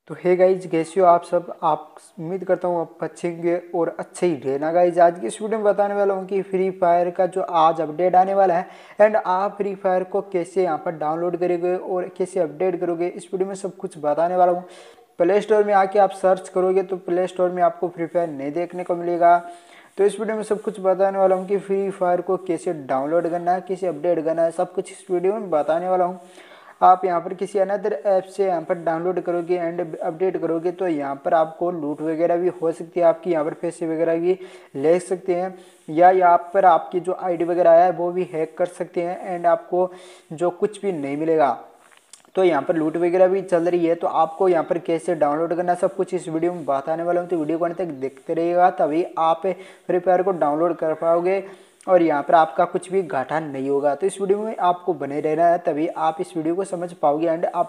तो hey guys, कैसे हो आप सब। आप उम्मीद करता हूँ आप अच्छे होंगे और अच्छे ही रहना। गाइज आज की इस वीडियो में बताने वाला हूँ कि फ्री फायर का जो आज अपडेट आने वाला है एंड आप फ्री फायर को कैसे यहाँ पर डाउनलोड करोगे और कैसे अपडेट करोगे, इस वीडियो में सब कुछ बताने वाला हूँ। प्ले स्टोर में आके आप सर्च करोगे तो प्ले स्टोर में आपको फ्री फायर नहीं देखने को मिलेगा। तो इस वीडियो में सब कुछ बताने वाला हूँ कि फ्री फायर को कैसे डाउनलोड करना है, कैसे अपडेट करना है, सब कुछ इस वीडियो में बताने वाला हूँ। आप यहाँ पर किसी अनदर ऐप से यहाँ पर डाउनलोड करोगे एंड अपडेट करोगे तो यहाँ पर आपको लूट वगैरह भी हो सकती है, आपकी यहाँ पर पैसे वगैरह भी ले सकते हैं, या यहाँ पर आपकी जो आईडी वगैरह है वो भी हैक कर सकते हैं एंड आपको जो कुछ भी नहीं मिलेगा। तो यहाँ पर लूट वगैरह भी चल रही है, तो आपको यहाँ पर कैसे डाउनलोड करना सब कुछ इस वीडियो में बताने वाला हूँ। तो वीडियो को अंत तक देखते रहिएगा, तभी आप फ्री फायर को डाउनलोड कर पाओगे और यहाँ पर आपका कुछ भी घाटा नहीं होगा। तो इस वीडियो में आपको बने रहना है, तभी आप इस वीडियो को समझ पाओगे एंड आप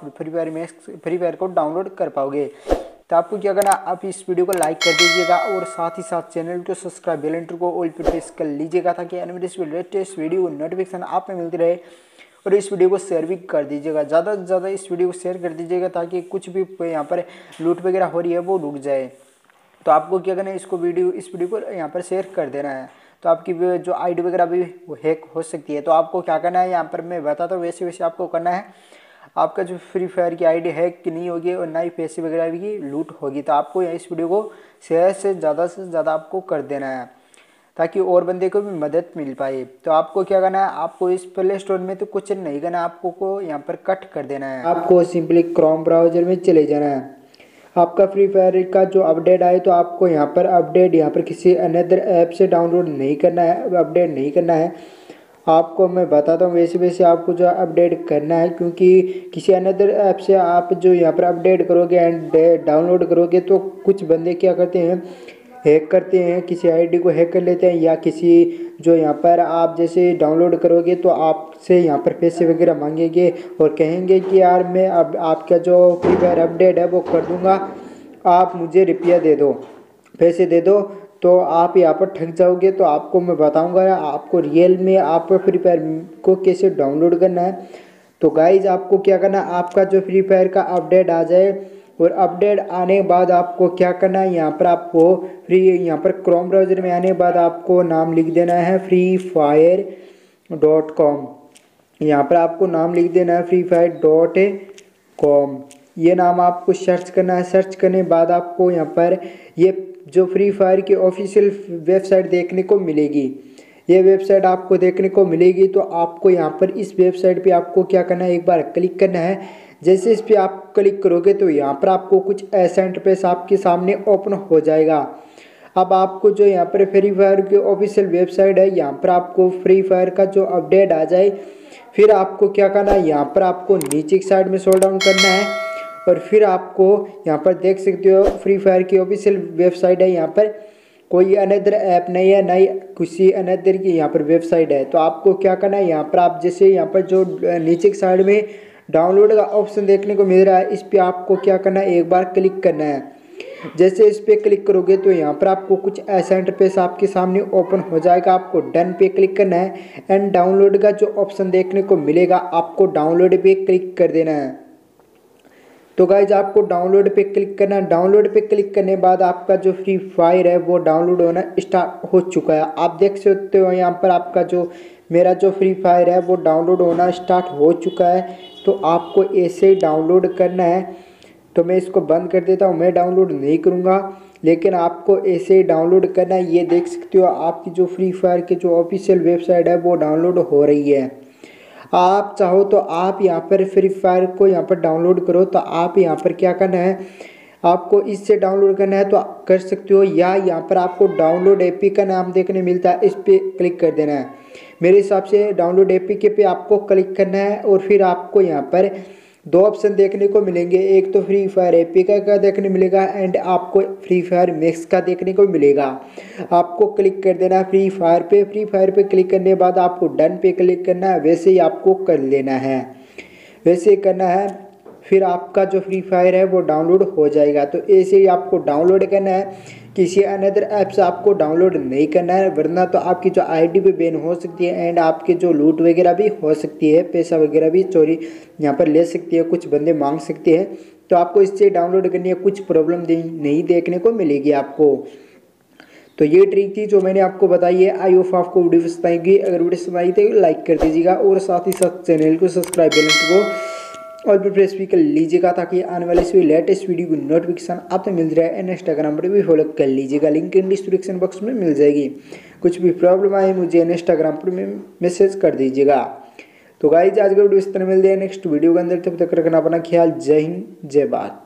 फ्री फायर को डाउनलोड कर पाओगे। तो आपको क्या करना, आप इस वीडियो को लाइक कर दीजिएगा और साथ ही साथ चैनल को सब्सक्राइब, बेल आइकन को ऑल पे प्रेस कर लीजिएगा ताकि आने वाली लेटेस्ट वीडियो नोटिफिकेशन आप में मिलती रहे। और इस वीडियो को शेयर भी कर दीजिएगा, ज़्यादा से ज़्यादा इस वीडियो को शेयर कर दीजिएगा ताकि कुछ भी यहाँ पर लूट वगैरह हो रही है वो रुक जाए। तो आपको क्या करना है, इस वीडियो को यहाँ पर शेयर कर देना है। तो आपकी जो आईडी वगैरह भी हैक हो सकती है। तो आपको क्या करना है, यहाँ पर मैं बताता हूँ वैसे वैसे आपको करना है। आपका जो फ्री फायर की आईडी हैक नहीं होगी और ना ही पैसे वगैरह भी लूट होगी। तो आपको इस वीडियो को शेयर से ज़्यादा आपको कर देना है ताकि और बंदे को भी मदद मिल पाए। तो आपको क्या करना है, आपको इस प्ले स्टोर में तो कुछ नहीं करना है, आपको को यहाँ पर कट कर देना है। आपको सिंपली क्रोम ब्राउजर में चले जाना है। आपका फ्री फायर का जो अपडेट आए तो आपको यहाँ पर अपडेट यहाँ पर किसी अनदर ऐप से डाउनलोड नहीं करना है, अपडेट नहीं करना है। आपको मैं बताता हूँ वैसे वैसे आपको जो अपडेट करना है, क्योंकि किसी अनदर ऐप से आप जो यहाँ पर अपडेट करोगे एंड डाउनलोड करोगे तो कुछ बंदे क्या करते हैं, हैक करते हैं, किसी आईडी को हैक कर लेते हैं, या किसी जो यहाँ पर आप जैसे डाउनलोड करोगे तो आपसे यहाँ पर पैसे वगैरह मांगेंगे और कहेंगे कि यार मैं अब आपका जो फ्री फायर अपडेट है वो कर दूंगा, आप मुझे रुपया दे दो, पैसे दे दो। तो आप यहाँ पर ठग जाओगे। तो आपको मैं बताऊंगा आपको रियल में आप फ्री फायर को कैसे डाउनलोड करना है। तो गाइज आपको क्या करना है, आपका जो फ्री फायर का अपडेट आ जाए और अपडेट आने के बाद आपको क्या करना है, यहाँ पर आपको यहाँ पर क्रोम ब्राउज़र में आने के बाद आपको नाम लिख देना है freefire.com। यहाँ पर आपको नाम लिख देना है freefire.com। ये नाम आपको सर्च करना है। सर्च करने के बाद आपको यहाँ पर ये जो फ्री फायर की ऑफिशियल वेबसाइट देखने को मिलेगी। ये वेबसाइट आपको देखने को मिलेगी। तो आपको यहाँ पर इस वेबसाइट पे आपको क्या करना है, एक बार क्लिक करना है। जैसे इस पे आप क्लिक करोगे तो यहाँ पर आपको कुछ ऐसा इंटरफेस आपके सामने ओपन हो जाएगा। अब आपको जो यहाँ पर फ्री फायर की ऑफिशियल वेबसाइट है, यहाँ पर आपको फ्री फायर का जो अपडेट आ जाए फिर आपको क्या करना है, यहाँ पर आपको नीचे की साइड में स्क्रॉल डाउन करना है और फिर आपको यहाँ पर देख सकते हो फ्री फायर की ऑफिशियल वेबसाइट है। यहाँ पर कोई अनदर ऐप नहीं है, ना ही किसी अनदर की यहाँ पर वेबसाइट है। तो आपको क्या करना है, यहाँ पर आप जैसे यहाँ पर जो नीचे की साइड में डाउनलोड का ऑप्शन देखने को मिल रहा है, इस पर आपको क्या करना है, एक बार क्लिक करना है। जैसे इस पर क्लिक करोगे तो यहाँ पर आपको कुछ ऐसा इंटरफेस आपके सामने ओपन हो जाएगा। आपको डन पे क्लिक करना है एंड डाउनलोड का जो ऑप्शन देखने को मिलेगा आपको डाउनलोड पे क्लिक कर देना है। तो गाइज आपको डाउनलोड पे क्लिक करना है। डाउनलोड पे क्लिक करने के बाद आपका जो फ्री फायर है वो डाउनलोड होना स्टार्ट हो चुका है। आप देख सकते हो यहाँ पर आपका जो मेरा जो फ्री फायर है वो डाउनलोड होना स्टार्ट हो चुका है। तो आपको ऐसे ही डाउनलोड करना है। तो मैं इसको बंद कर देता हूँ, मैं डाउनलोड नहीं करूँगा, लेकिन आपको ऐसे ही डाउनलोड करना है। ये देख सकते हो आपकी जो फ्री फायर की जो ऑफिशियल वेबसाइट है वो डाउनलोड हो रही है। आप चाहो तो आप यहाँ पर फ्री फायर को यहाँ पर डाउनलोड करो। तो आप यहाँ पर क्या करना है, आपको इससे डाउनलोड करना है तो कर सकते हो, या यहाँ पर आपको डाउनलोड एपी का नाम देखने मिलता है, इस पर क्लिक कर देना है। मेरे हिसाब से डाउनलोड एपी के पे आपको क्लिक करना है और फिर आपको यहाँ पर दो ऑप्शन देखने को मिलेंगे। एक तो फ्री फायर एपी का देखने मिलेगा एंड आपको फ्री फायर मैक्स का देखने को मिलेगा। आपको क्लिक कर देना है फ्री फायर पे। फ्री फायर पे क्लिक करने के बाद आपको डन पे क्लिक करना है। वैसे ही आपको कर लेना है, वैसे ही करना है, फिर आपका जो फ्री फायर है वो डाउनलोड हो जाएगा। तो ऐसे ही आपको डाउनलोड करना है, किसी अनदर ऐप से आपको डाउनलोड नहीं करना है, वरना तो आपकी जो आईडी भी बैन हो सकती है एंड आपके जो लूट वगैरह भी हो सकती है, पैसा वगैरह भी चोरी यहाँ पर ले सकती है, कुछ बंदे मांग सकते हैं। तो आपको इससे डाउनलोड करनी है, कुछ प्रॉब्लम नहीं देखने को मिलेगी आपको। तो ये ट्रिक थी जो मैंने आपको बताई है। आई होप आपको वीडियो पसंद आएगी। अगर वीडियो पसंद आई तो लाइक कर दीजिएगा और साथ ही साथ चैनल को सब्सक्राइब को और भी प्रेस भी कर लीजिएगा ताकि आने वाले सभी लेटेस्ट वीडियो की नोटिफिकेशन आपको मिल जाए। एंड इंस्टाग्राम पर भी फॉलो कर लीजिएगा, लिंक इन डिस्क्रिप्शन बॉक्स में मिल जाएगी। कुछ भी प्रॉब्लम आए मुझे इंस्टाग्राम पर मैसेज कर दीजिएगा। तो गाइस आज का वीडियो इस तरह मिलते हैं नेक्स्ट वीडियो के अंदर, तब तक रखना अपना ख्याल। जय हिंद जय भारत।